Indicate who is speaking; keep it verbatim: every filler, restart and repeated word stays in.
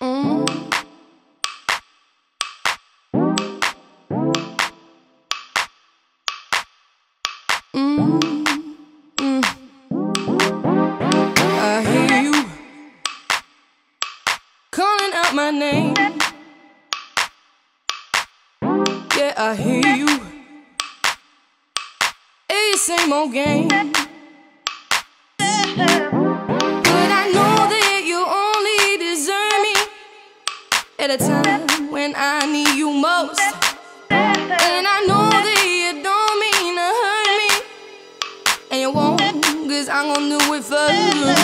Speaker 1: Mm. Mm. Mm. I hear you calling out my name. Yeah, I hear you. Hey, same old game. But I know that you only deserve me at a time when I need you most. And I know that you don't mean to hurt me, and you won't, cause I'm gonna do it first.